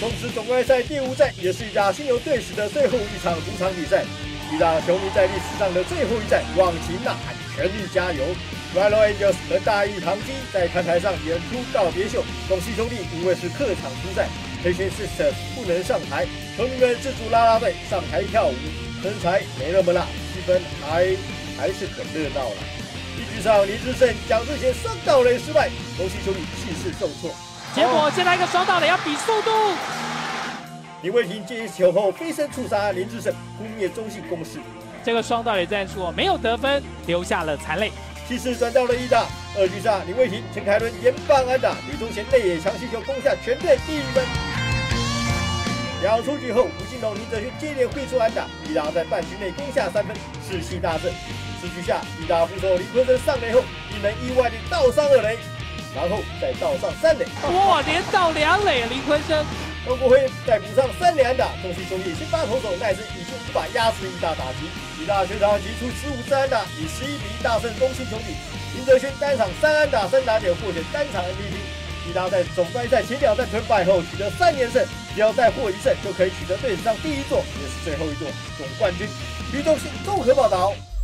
冲刺总冠赛第5战，也是义大新牛队史的最后一场主场比赛。义大球迷在历史上的最后一战，忘情呐喊，全力加油！ Rilo Angels 和大义唐基在看台上演出告别秀。东西兄弟因为是客场出战，培训 Sisters 不能上台，球迷们自主啦啦队上台跳舞，身材没那么辣，气氛还是很热闹了。一局上林志胜、蒋志贤双盗垒失败，东西兄弟气势受挫。 结果接来一个双盗垒，要比速度。 林伟霆接球后飞身触杀林志胜，扑灭中信攻势。 这个双盗垒战术没有得分，留下了残垒。 气势转到了义大，2局上林伟霆、陈凯伦连棒安打，李宗贤内野强袭球攻下全队第1分。2出局后，吴金龙、林哲轩接连挥出安打，义大在半局内攻下3分，士气大振。4局下，义大副手林坤生上垒后，一人意外地倒上2垒，然后再倒上3垒。 哇，连倒2垒，林坤生。 张国辉再补上3垒安打，中信兄弟先发投手赖斯以1把压制义大打击，义大全场击出15支安打，以11比1大胜中信兄弟。林哲轩单场3安打3打点，获选单场 MVP。义大在总冠赛前2战吞败后取得3连胜，只要再获1胜就可以取得队史上第1座，也是最后1座总冠军。于中信综合报道。